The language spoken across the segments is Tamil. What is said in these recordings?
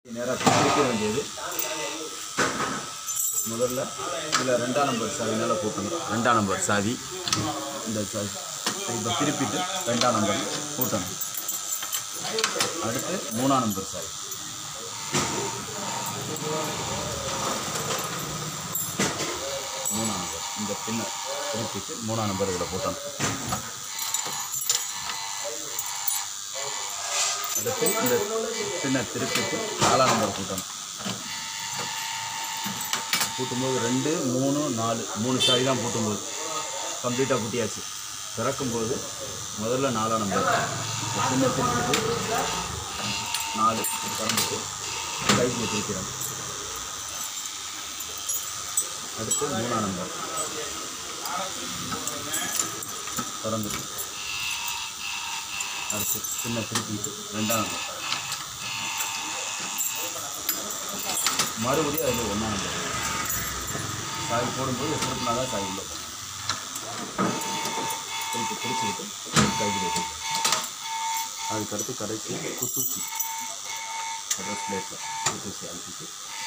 நேராக பிரிக்க வேண்டியது. முதல்ல இதில் 2ஆம் நம்பர் சாவி மேலே போட்டணும். 2ஆம் நம்பர் சாவி இந்த சாவி இப்போ திருப்பிட்டு 2ஆம் நம்பர் போட்டணும். அடுத்து 3ஆம் நம்பர் சாவி, 3ஆம் நம்பர் இந்த பின்னை திருப்பிட்டு 3ஆம் நம்பர் இதில் போட்டணும். அடுத்து இந்த பின்னை திருப்பிட்டு 4ஆம் நம்பர் போட்டணும். பூட்டும்போது 2, 3, 4 3 சாவி தான் பூட்டும்போது கம்ப்ளீட்டாக பூட்டியாச்சு. திறக்கும்போது முதல்ல 4ஆம் நம்பர் சின்ன திருப்பிட்டு 4 திறந்துட்டு கைக்கு திருக்கிறோம். அடுத்து 3ஆம் நம்பர் திறந்துட்டு அடுத்து சின்ன திருப்பிட்டு 2ஆம் நம்பர் மறுபடியும் அதில் 1ஆம் நம்பர் சாவி போடும்போது திருப்பினா தான் சாவி உள்ள போகும். திருப்பி பிடிச்சிக்கிட்டு கைக்கு வைக்கணும். அதுக்கடுத்து கடைசி குத்தூசி அட்ரஸ் பிளேட்டில் குத்தூசி அழுத்திட்டு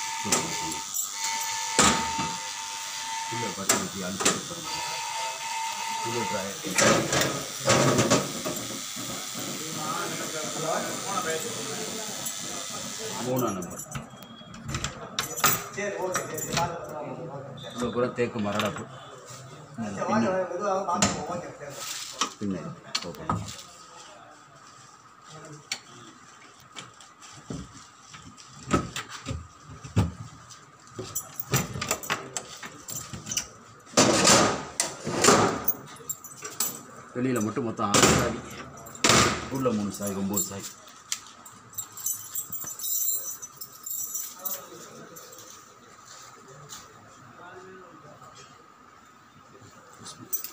கீழே பட்டு ஊற்றி அழுத்திட்டு போகிறோம். கீழே ட்ராயர் 3ஆம் நம்பர் இவ்வளோ கூட தேக்கு மரடாப்பு பின்ன ஓப்பன். வெளியில் மட்டும் மொத்தம் 6 சாவி, உள்ள 3 சாவி, 9 சாவி.